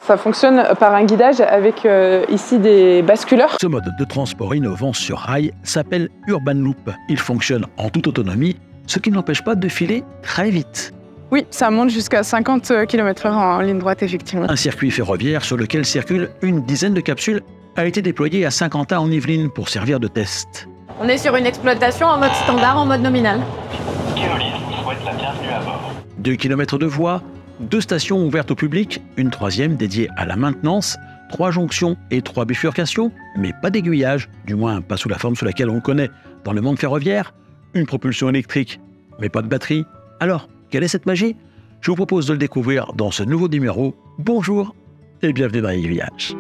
Ça fonctionne par un guidage avec ici des basculeurs. Ce mode de transport innovant sur rail s'appelle Urban Loop. Il fonctionne en toute autonomie, ce qui n'empêche pas de filer très vite. Oui, ça monte jusqu'à 50 km/h en ligne droite, effectivement. Un circuit ferroviaire sur lequel circulent une dizaine de capsules a été déployé à Saint-Quentin en Yvelines pour servir de test. On est sur une exploitation en mode standard, en mode nominal. Keolis vous souhaite la bienvenue à bord. 2 km de voies, 2 stations ouvertes au public, une troisième dédiée à la maintenance, 3 jonctions et 3 bifurcations, mais pas d'aiguillage, du moins pas sous la forme sous laquelle on connaît dans le monde ferroviaire, une propulsion électrique, mais pas de batterie. Alors, quelle est cette magie? Je vous propose de le découvrir dans ce nouveau numéro. Bonjour et bienvenue dans Aiguillage.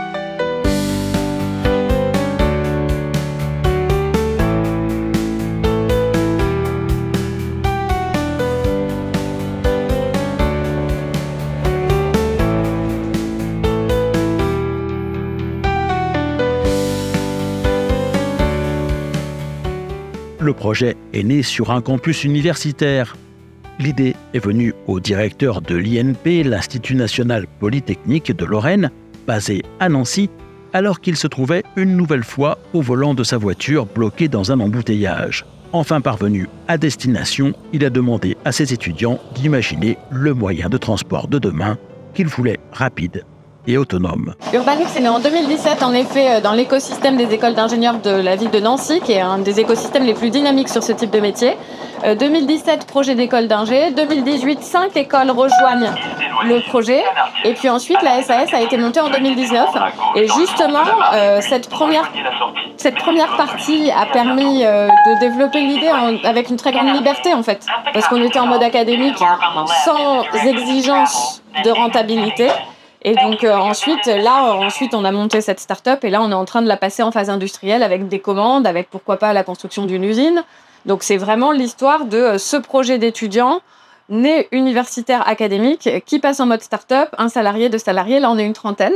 Le projet est né sur un campus universitaire. L'idée est venue au directeur de l'INP, l'Institut national polytechnique de Lorraine, basé à Nancy, alors qu'il se trouvait une nouvelle fois au volant de sa voiture bloquée dans un embouteillage. Enfin parvenu à destination, il a demandé à ses étudiants d'imaginer le moyen de transport de demain qu'il voulait rapide et autonome. Urban Loop, c'est né en 2017, en effet, dans l'écosystème des écoles d'ingénieurs de la ville de Nancy, qui est un des écosystèmes les plus dynamiques sur ce type de métier. 2017, projet d'école d'ingé. 2018, 5 écoles rejoignent le projet. Et puis ensuite, la SAS a été montée en 2019. Et justement, cette première partie a permis de développer l'idée avec une très grande liberté, en fait. Parce qu'on était en mode académique, sans exigence de rentabilité. Et donc ensuite, on a monté cette start-up et là, on est en train de la passer en phase industrielle avec des commandes, avec pourquoi pas la construction d'une usine. Donc c'est vraiment l'histoire de ce projet d'étudiants né universitaire académique qui passe en mode start-up, un salarié, 2 salariés, là on est une trentaine.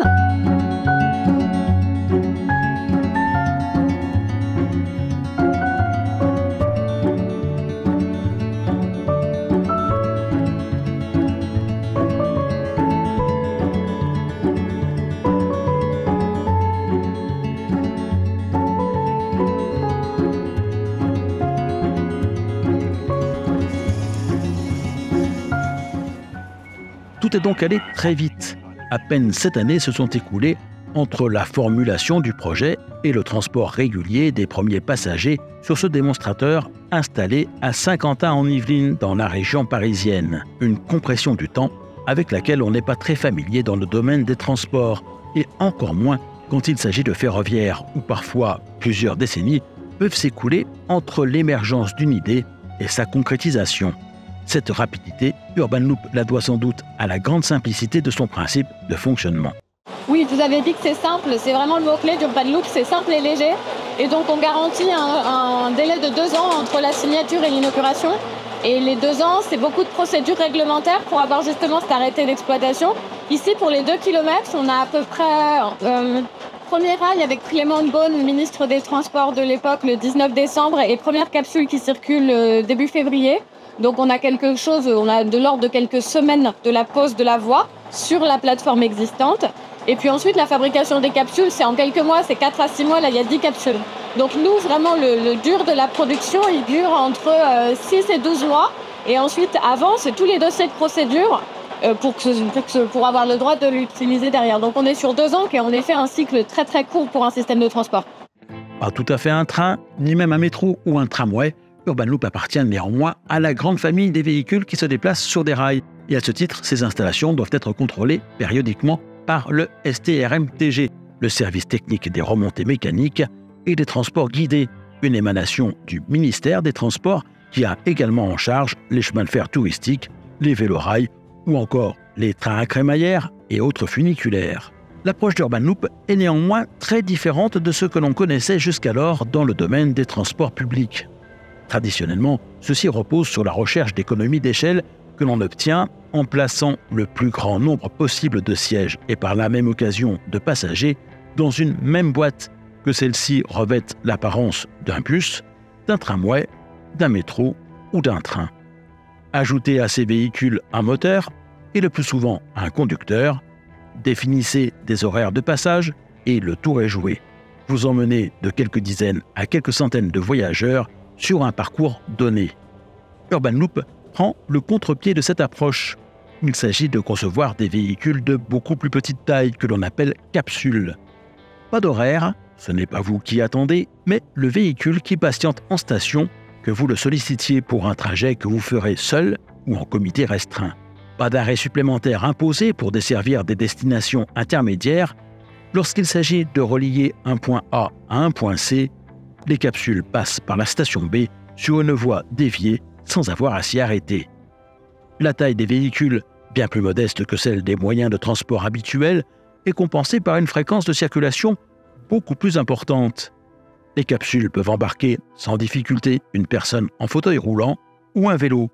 Tout est donc allé très vite. À peine 7 années se sont écoulées entre la formulation du projet et le transport régulier des premiers passagers sur ce démonstrateur installé à Saint-Quentin en Yvelines, dans la région parisienne. Une compression du temps avec laquelle on n'est pas très familier dans le domaine des transports, et encore moins quand il s'agit de ferroviaire, où parfois plusieurs décennies peuvent s'écouler entre l'émergence d'une idée et sa concrétisation. Cette rapidité, Urban Loop la doit sans doute à la grande simplicité de son principe de fonctionnement. Oui, je vous avais dit que c'est simple, c'est vraiment le mot-clé d'Urban Loop, c'est simple et léger. Et donc on garantit un délai de 2 ans entre la signature et l'inauguration. Et les 2 ans, c'est beaucoup de procédures réglementaires pour avoir justement cet arrêté d'exploitation. Ici, pour les 2 km, on a à peu près premier rail avec Clément Beaune, ministre des Transports de l'époque, le 19 décembre, et première capsule qui circule début février. Donc on a de l'ordre de quelques semaines de la pose de la voie sur la plateforme existante. Et puis ensuite, la fabrication des capsules, c'est en quelques mois, c'est 4 à 6 mois, là il y a 10 capsules. Donc nous, vraiment, le dur de la production, il dure entre 6 et 12 mois. Et ensuite, avant, c'est tous les dossiers de procédure pour avoir le droit de l'utiliser derrière. Donc on est sur 2 ans, qui est en effet un cycle très très court pour un système de transport. Pas tout à fait un train, ni même un métro ou un tramway. Urban Loop appartient néanmoins à la grande famille des véhicules qui se déplacent sur des rails. Et à ce titre, ces installations doivent être contrôlées périodiquement par le STRMTG, le service technique des remontées mécaniques et des transports guidés, une émanation du ministère des Transports qui a également en charge les chemins de fer touristiques, les vélorails ou encore les trains à crémaillère et autres funiculaires. L'approche d'Urban Loop est néanmoins très différente de ce que l'on connaissait jusqu'alors dans le domaine des transports publics. Traditionnellement, ceci repose sur la recherche d'économies d'échelle que l'on obtient en plaçant le plus grand nombre possible de sièges et par la même occasion de passagers dans une même boîte, que celle-ci revête l'apparence d'un bus, d'un tramway, d'un métro ou d'un train. Ajouter à ces véhicules un moteur et le plus souvent un conducteur, Définissez des horaires de passage et le tour est joué. Vous emmenez de quelques dizaines à quelques centaines de voyageurs sur un parcours donné. Urban Loop prend le contre-pied de cette approche. Il s'agit de concevoir des véhicules de beaucoup plus petite taille que l'on appelle capsules. Pas d'horaire, ce n'est pas vous qui attendez, mais le véhicule qui patiente en station, que vous le sollicitiez pour un trajet que vous ferez seul ou en comité restreint. Pas d'arrêt supplémentaire imposé pour desservir des destinations intermédiaires. Lorsqu'il s'agit de relier un point A à un point C, les capsules passent par la station B sur une voie déviée sans avoir à s'y arrêter. La taille des véhicules, bien plus modeste que celle des moyens de transport habituels, est compensée par une fréquence de circulation beaucoup plus importante. Les capsules peuvent embarquer sans difficulté une personne en fauteuil roulant ou un vélo.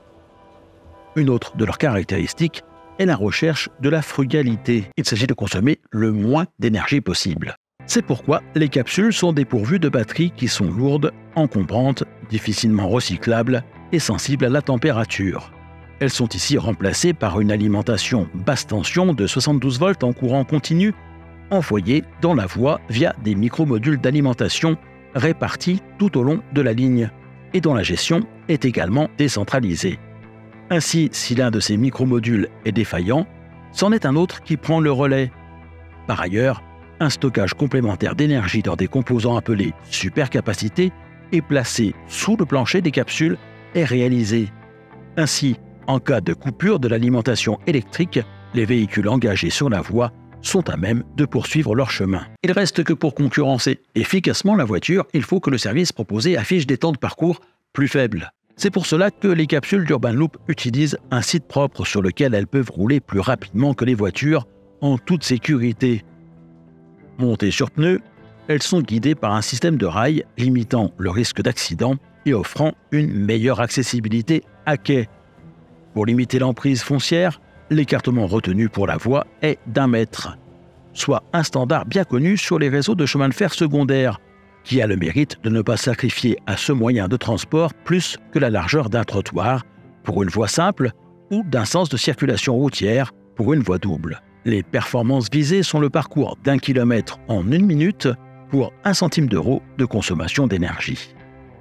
Une autre de leurs caractéristiques est la recherche de la frugalité. Il s'agit de consommer le moins d'énergie possible. C'est pourquoi les capsules sont dépourvues de batteries qui sont lourdes, encombrantes, difficilement recyclables et sensibles à la température. Elles sont ici remplacées par une alimentation basse tension de 72 volts en courant continu, envoyée dans la voie via des micromodules d'alimentation répartis tout au long de la ligne et dont la gestion est également décentralisée. Ainsi, si l'un de ces micromodules est défaillant, c'en est un autre qui prend le relais. Par ailleurs, un stockage complémentaire d'énergie dans des composants appelés supercapacités est placé sous le plancher des capsules et réalisé. Ainsi, en cas de coupure de l'alimentation électrique, les véhicules engagés sur la voie sont à même de poursuivre leur chemin. Il reste que pour concurrencer efficacement la voiture, il faut que le service proposé affiche des temps de parcours plus faibles. C'est pour cela que les capsules d'Urban Loop utilisent un site propre sur lequel elles peuvent rouler plus rapidement que les voitures en toute sécurité. Montées sur pneus, elles sont guidées par un système de rails limitant le risque d'accident et offrant une meilleure accessibilité à quai. Pour limiter l'emprise foncière, l'écartement retenu pour la voie est d'1 mètre, soit un standard bien connu sur les réseaux de chemin de fer secondaires, qui a le mérite de ne pas sacrifier à ce moyen de transport plus que la largeur d'un trottoir pour une voie simple ou d'un sens de circulation routière pour une voie double. Les performances visées sont le parcours d'1 kilomètre en 1 minute pour 1 centime d'euro de consommation d'énergie.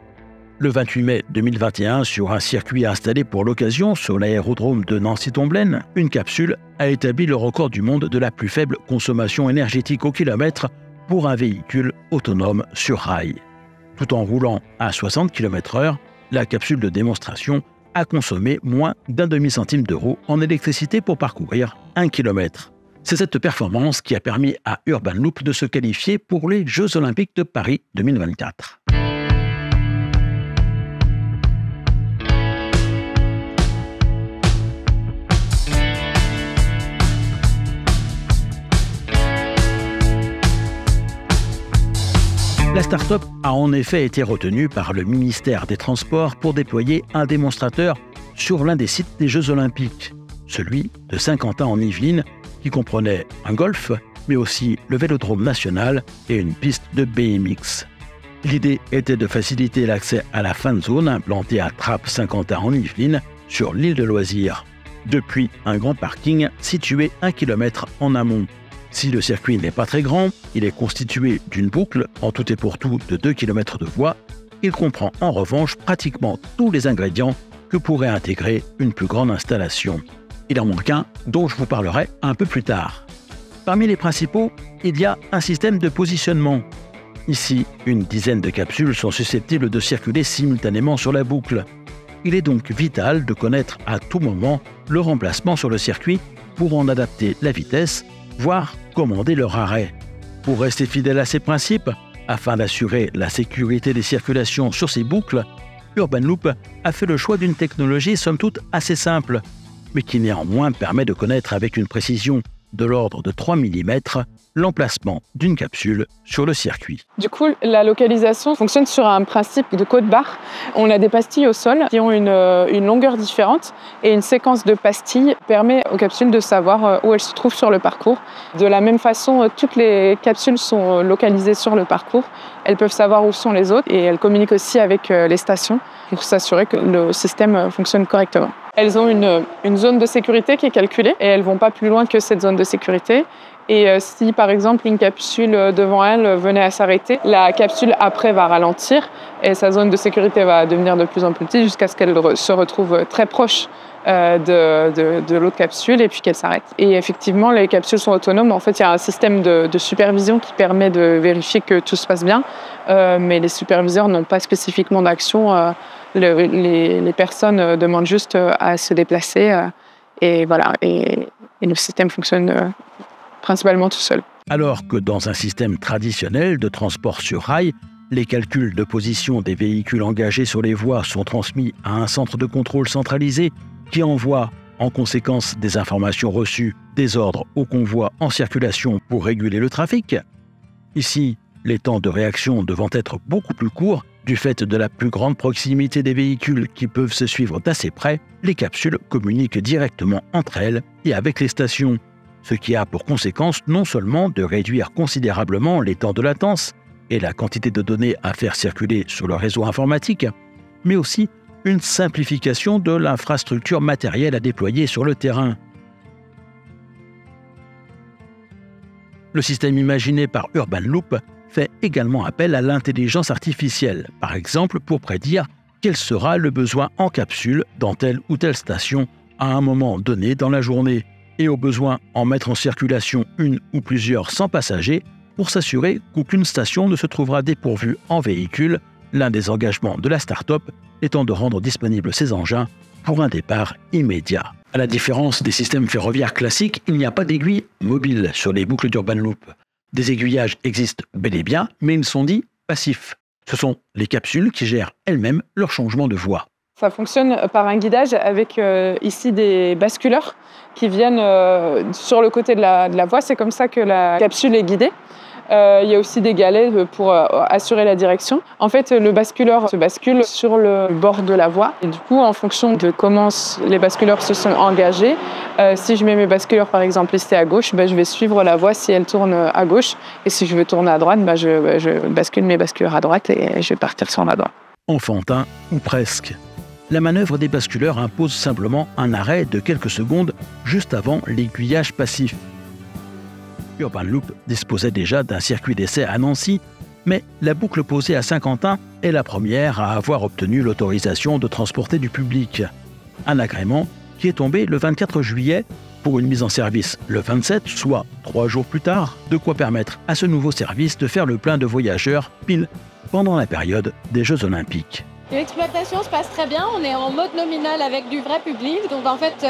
Le 28 mai 2021, sur un circuit installé pour l'occasion sur l'aérodrome de Nancy-Tomblaine, une capsule a établi le record du monde de la plus faible consommation énergétique au kilomètre pour un véhicule autonome sur rail. Tout en roulant à 60 km/h, la capsule de démonstration a consommé moins d'1 demi-centime d'euro en électricité pour parcourir 1 km. C'est cette performance qui a permis à Urban Loop de se qualifier pour les Jeux Olympiques de Paris 2024. La start-up a en effet été retenue par le ministère des Transports pour déployer un démonstrateur sur l'un des sites des Jeux Olympiques, celui de Saint-Quentin en Yvelines, qui comprenait un golf, mais aussi le Vélodrome national et une piste de BMX. L'idée était de faciliter l'accès à la fan zone implantée à Trappes-Saint-Quentin en Yvelines, sur l'île de loisirs, depuis un grand parking situé 1 km en amont. Si le circuit n'est pas très grand, il est constitué d'une boucle en tout et pour tout de 2 km de voie. Il comprend en revanche pratiquement tous les ingrédients que pourrait intégrer une plus grande installation. Il en manque un dont je vous parlerai un peu plus tard. Parmi les principaux, il y a un système de positionnement. Ici, une dizaine de capsules sont susceptibles de circuler simultanément sur la boucle. Il est donc vital de connaître à tout moment le remplacement sur le circuit pour en adapter la vitesse, voire commander leur arrêt. Pour rester fidèle à ces principes, afin d'assurer la sécurité des circulations sur ces boucles, Urban Loop a fait le choix d'une technologie somme toute assez simple, mais qui néanmoins permet de connaître avec une précision de l'ordre de 3 mm l'emplacement d'une capsule sur le circuit. Du coup, la localisation fonctionne sur un principe de code-barre. On a des pastilles au sol qui ont une longueur différente et une séquence de pastilles permet aux capsules de savoir où elles se trouvent sur le parcours. De la même façon, toutes les capsules sont localisées sur le parcours. Elles peuvent savoir où sont les autres et elles communiquent aussi avec les stations pour s'assurer que le système fonctionne correctement. Elles ont une zone de sécurité qui est calculée et elles ne vont pas plus loin que cette zone de sécurité. Et si par exemple une capsule devant elle venait à s'arrêter, la capsule après va ralentir et sa zone de sécurité va devenir de plus en plus petite jusqu'à ce qu'elle se retrouve très proche de l'autre capsule et puis qu'elle s'arrête. Et effectivement, les capsules sont autonomes. En fait, il y a un système de supervision qui permet de vérifier que tout se passe bien, mais les superviseurs n'ont pas spécifiquement d'action. Les personnes demandent juste à se déplacer et voilà. Et le système fonctionne principalement tout seul. Alors que dans un système traditionnel de transport sur rail, les calculs de position des véhicules engagés sur les voies sont transmis à un centre de contrôle centralisé qui envoie en conséquence des informations reçues, des ordres aux convois en circulation pour réguler le trafic. Ici, les temps de réaction devant être beaucoup plus courts, du fait de la plus grande proximité des véhicules qui peuvent se suivre d'assez près, les capsules communiquent directement entre elles et avec les stations, ce qui a pour conséquence non seulement de réduire considérablement les temps de latence et la quantité de données à faire circuler sur le réseau informatique, mais aussi une simplification de l'infrastructure matérielle à déployer sur le terrain. Le système imaginé par Urban Loop fait également appel à l'intelligence artificielle, par exemple pour prédire quel sera le besoin en capsule dans telle ou telle station à un moment donné dans la journée, et au besoin en mettre en circulation une ou plusieurs sans passagers pour s'assurer qu'aucune station ne se trouvera dépourvue en véhicule, l'un des engagements de la start-up étant de rendre disponibles ces engins pour un départ immédiat. À la différence des systèmes ferroviaires classiques, il n'y a pas d'aiguille mobile sur les boucles d'Urban Loop. Des aiguillages existent bel et bien, mais ils sont dits passifs. Ce sont les capsules qui gèrent elles-mêmes leur changement de voie. Ça fonctionne par un guidage avec ici des basculeurs qui viennent sur le côté de la voie. C'est comme ça que la capsule est guidée. Il y a aussi des galets pour assurer la direction. En fait, le basculeur se bascule sur le bord de la voie. Et du coup, en fonction de comment les basculeurs se sont engagés, si je mets mes basculeurs, par exemple, ici à gauche, je vais suivre la voie si elle tourne à gauche. Et si je veux tourner à droite, je bascule mes basculeurs à droite et je vais partir sur la droite. Enfantin ou presque. La manœuvre des basculeurs impose simplement un arrêt de quelques secondes juste avant l'aiguillage passif. Urban Loop disposait déjà d'un circuit d'essai à Nancy, mais la boucle posée à Saint-Quentin est la première à avoir obtenu l'autorisation de transporter du public. Un agrément qui est tombé le 24 juillet pour une mise en service le 27, soit 3 jours plus tard, de quoi permettre à ce nouveau service de faire le plein de voyageurs pile pendant la période des Jeux Olympiques. L'exploitation se passe très bien, on est en mode nominal avec du vrai public, donc en fait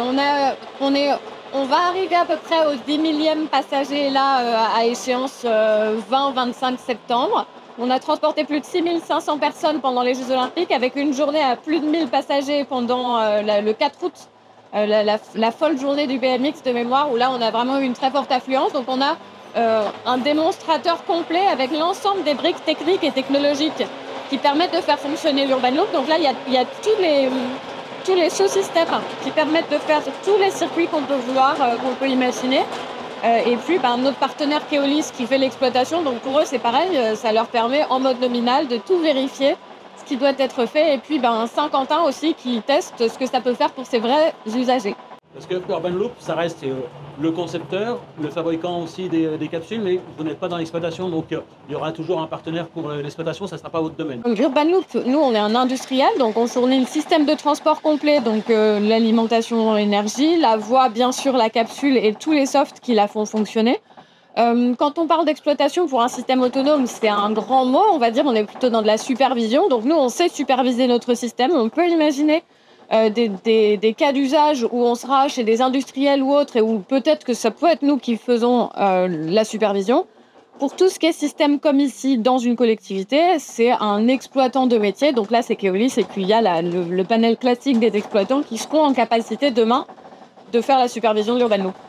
on va arriver à peu près au 10 millième passager là à échéance 20-25 septembre. On a transporté plus de 6500 personnes pendant les Jeux Olympiques avec une journée à plus de 1000 passagers pendant le 4 août, la folle journée du BMX de mémoire où là on a vraiment eu une très forte affluence. Donc on a un démonstrateur complet avec l'ensemble des briques techniques et technologiques qui permettent de faire fonctionner l'Urban Loop. Donc là, il y a tous les sous-systèmes qui permettent de faire tous les circuits qu'on peut vouloir, qu'on peut imaginer. Et puis, notre partenaire Keolis qui fait l'exploitation, donc pour eux, c'est pareil, ça leur permet en mode nominal de tout vérifier, ce qui doit être fait. Et puis, Saint-Quentin aussi qui teste ce que ça peut faire pour ses vrais usagers. Parce que Urban Loop, ça reste le concepteur, le fabricant aussi des capsules, mais vous n'êtes pas dans l'exploitation, donc il y aura toujours un partenaire pour l'exploitation, ça ne sera pas votre domaine. Donc Urban Loop, nous on est un industriel, donc on fournit un système de transport complet, donc l'alimentation en énergie, la voie bien sûr, la capsule et tous les softs qui la font fonctionner. Quand on parle d'exploitation pour un système autonome, c'est un grand mot, on va dire, on est plutôt dans de la supervision, donc nous on sait superviser notre système, on peut imaginer des cas d'usage où on sera chez des industriels ou autres et où peut-être que ça peut être nous qui faisons la supervision. Pour tout ce qui est système comme ici dans une collectivité, c'est un exploitant de métier. Donc là, c'est Keolis et puis il y a le panel classique des exploitants qui seront en capacité demain de faire la supervision de l'Urban Loop.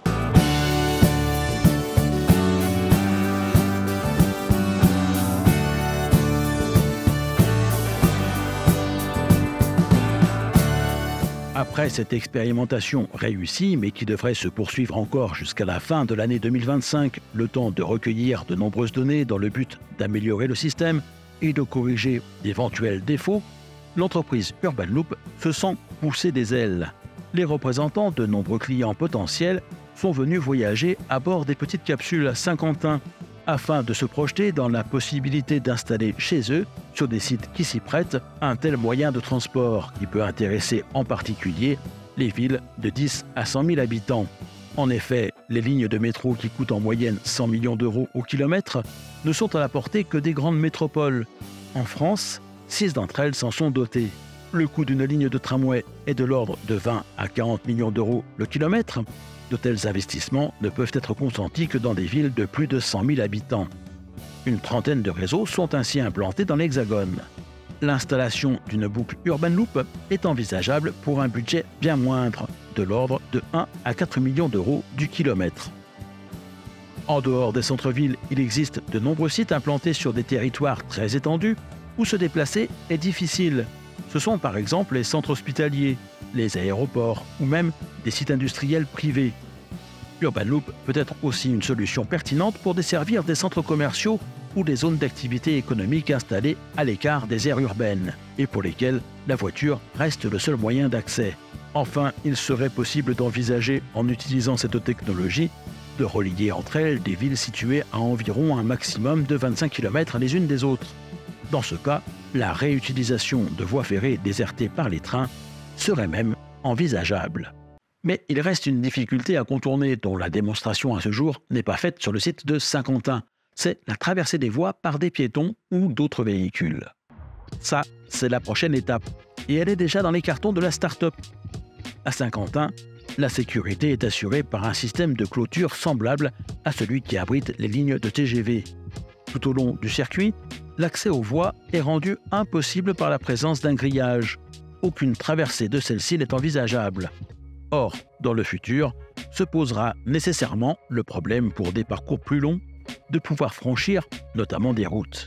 Après cette expérimentation réussie, mais qui devrait se poursuivre encore jusqu'à la fin de l'année 2025, le temps de recueillir de nombreuses données dans le but d'améliorer le système et de corriger d'éventuels défauts, l'entreprise Urban Loop se sent pousser des ailes. Les représentants de nombreux clients potentiels sont venus voyager à bord des petites capsules Saint-Quentin afin de se projeter dans la possibilité d'installer chez eux, sur des sites qui s'y prêtent, un tel moyen de transport qui peut intéresser en particulier les villes de 10 à 100 000 habitants. En effet, les lignes de métro qui coûtent en moyenne 100 millions d'euros au kilomètre ne sont à la portée que des grandes métropoles. En France, 6 d'entre elles s'en sont dotées. Le coût d'une ligne de tramway est de l'ordre de 20 à 40 millions d'euros le kilomètre. De tels investissements ne peuvent être consentis que dans des villes de plus de 100 000 habitants. Une trentaine de réseaux sont ainsi implantés dans l'Hexagone. L'installation d'une boucle Urban Loop est envisageable pour un budget bien moindre, de l'ordre de 1 à 4 millions d'euros du kilomètre. En dehors des centres-villes, il existe de nombreux sites implantés sur des territoires très étendus où se déplacer est difficile. Ce sont par exemple les centres hospitaliers, les aéroports ou même des sites industriels privés. Urban Loop peut être aussi une solution pertinente pour desservir des centres commerciaux ou des zones d'activité économique installées à l'écart des aires urbaines et pour lesquelles la voiture reste le seul moyen d'accès. Enfin, il serait possible d'envisager, en utilisant cette technologie, de relier entre elles des villes situées à environ un maximum de 25 km les unes des autres. Dans ce cas, la réutilisation de voies ferrées désertées par les trains serait même envisageable. Mais il reste une difficulté à contourner dont la démonstration à ce jour n'est pas faite sur le site de Saint-Quentin. C'est la traversée des voies par des piétons ou d'autres véhicules. Ça, c'est la prochaine étape. Et elle est déjà dans les cartons de la start-up. À Saint-Quentin, la sécurité est assurée par un système de clôture semblable à celui qui abrite les lignes de TGV. Tout au long du circuit, l'accès aux voies est rendu impossible par la présence d'un grillage. Aucune traversée de celle-ci n'est envisageable. Or, dans le futur, se posera nécessairement le problème pour des parcours plus longs de pouvoir franchir notamment des routes.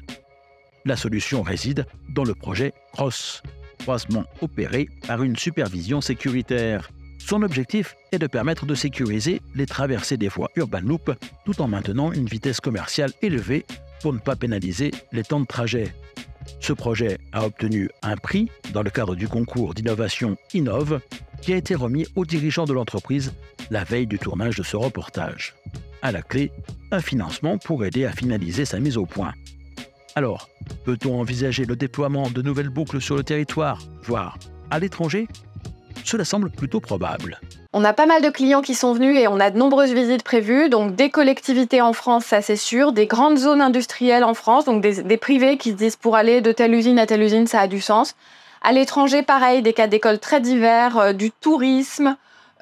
La solution réside dans le projet CROSS, croisement opéré par une supervision sécuritaire. Son objectif est de permettre de sécuriser les traversées des voies Urban Loop tout en maintenant une vitesse commerciale élevée pour ne pas pénaliser les temps de trajet. Ce projet a obtenu un prix dans le cadre du concours d'innovation Innov qui a été remis aux dirigeants de l'entreprise la veille du tournage de ce reportage. À la clé, un financement pour aider à finaliser sa mise au point. Alors, peut-on envisager le déploiement de nouvelles boucles sur le territoire, voire à l'étranger ? Cela semble plutôt probable. On a pas mal de clients qui sont venus et on a de nombreuses visites prévues, donc des collectivités en France, ça c'est sûr, des grandes zones industrielles en France, donc des privés qui se disent pour aller de telle usine à telle usine, ça a du sens. À l'étranger, pareil, des cas d'école très divers, du tourisme,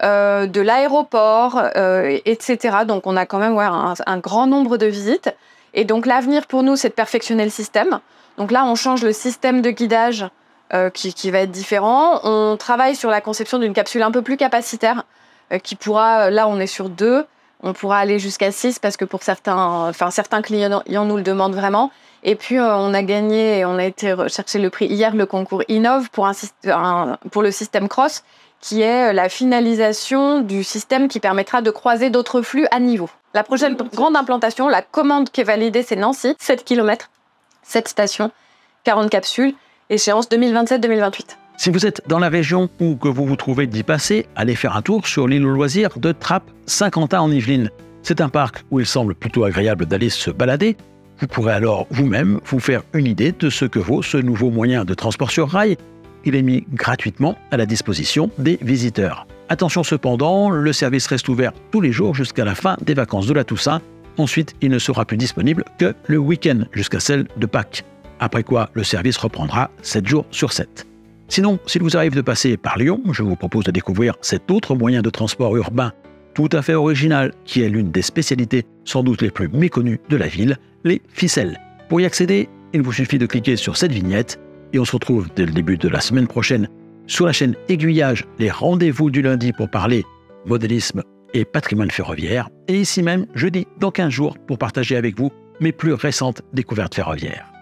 de l'aéroport, etc. Donc on a quand même un grand nombre de visites. Et donc l'avenir pour nous, c'est de perfectionner le système. Donc là, on change le système de guidage qui va être différent. On travaille sur la conception d'une capsule un peu plus capacitaire qui pourra, là on est sur 2, on pourra aller jusqu'à 6 parce que pour certains clients nous le demandent vraiment. Et puis on a gagné et on a été chercher le prix hier, le concours Innov pour le système CROSS qui est la finalisation du système qui permettra de croiser d'autres flux à niveau. La prochaine grande implantation, la commande qui est validée, c'est Nancy, 7 km, 7 stations, 40 capsules. Échéance 2027-2028. Si vous êtes dans la région ou que vous vous trouvez d'y passer, allez faire un tour sur l'île aux loisirs de Trappes-Saint-Quentin en Yvelines. C'est un parc où il semble plutôt agréable d'aller se balader. Vous pourrez alors vous-même vous faire une idée de ce que vaut ce nouveau moyen de transport sur rail. Il est mis gratuitement à la disposition des visiteurs. Attention cependant, le service reste ouvert tous les jours jusqu'à la fin des vacances de la Toussaint. Ensuite, il ne sera plus disponible que le week-end jusqu'à celle de Pâques. Après quoi, le service reprendra 7 jours sur 7. Sinon, s'il vous arrive de passer par Lyon, je vous propose de découvrir cet autre moyen de transport urbain tout à fait original, qui est l'une des spécialités sans doute les plus méconnues de la ville, les ficelles. Pour y accéder, il vous suffit de cliquer sur cette vignette et on se retrouve dès le début de la semaine prochaine sur la chaîne Aiguillage, les rendez-vous du lundi pour parler modélisme et patrimoine ferroviaire, et ici même jeudi dans 15 jours pour partager avec vous mes plus récentes découvertes ferroviaires.